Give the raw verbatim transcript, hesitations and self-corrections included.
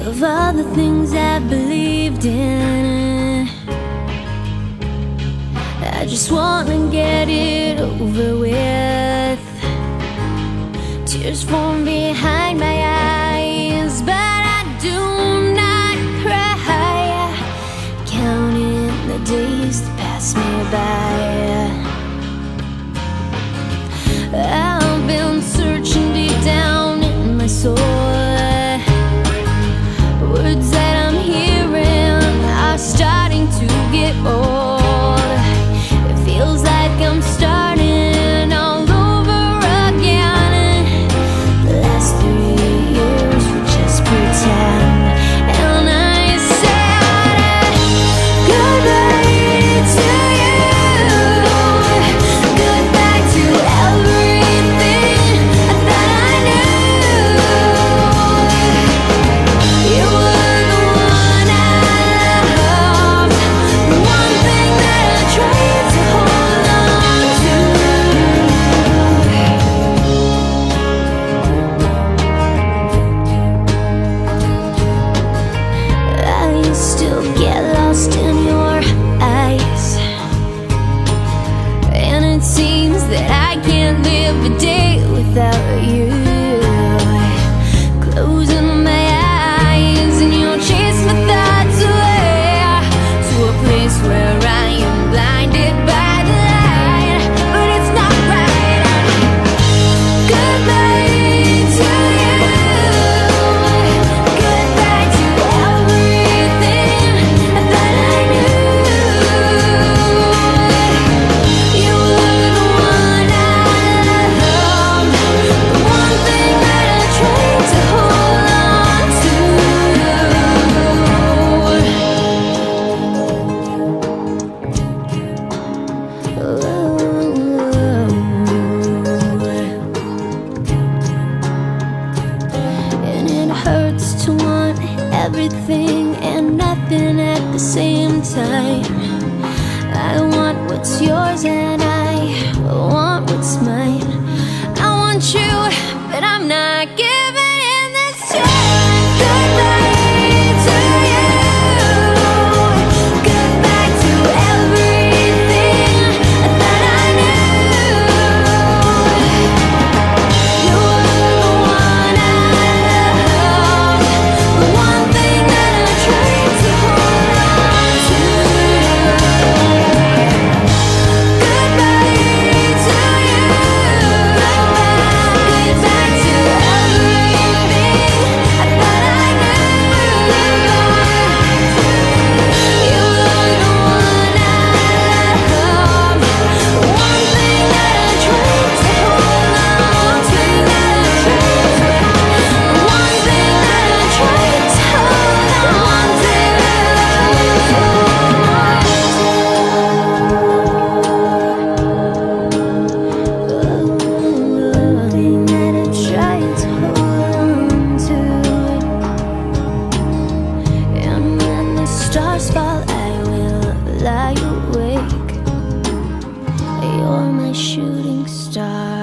of all the things I believed in. I just wanna get it over with. Tears form behind my eyes, but I do not cry. Counting the days that pass me by. I've been searching deep down in my soul. Words that I'm hearing are starting to get old. It feels like I'm starting all over again. The last three years were just pretend, and I said goodbye to you, goodbye to everything I thought I knew. You were the one I loved, the one thing that I tried to hold on to. I still get lost in your eyes, and it seems that I can't live a day without you. Closing my eyes and you'll chase my thoughts away to a place where I am blinded by the light, but it's not right. Goodbye to you, goodbye to everything I thought I knew. You were the one I loved, the one thing that I tried to hold on to. And it hurts to want everything and nothing at the same time. I want what's yours and I want what's mine. I want you, but I'm not giving in this time. Goodbye to you, goodbye to everything I thought I knew. You were the one I loved, the one thing that I tried to hold on to. Goodbye to you, goodbye to everything I thought I knew. You were the one I loved, the one thing that I tried to hold on to. The one thing that I tried to hold on to. Thing that I tried to hold on to. And when the stars fall, I will lie awake. You're my shooting star.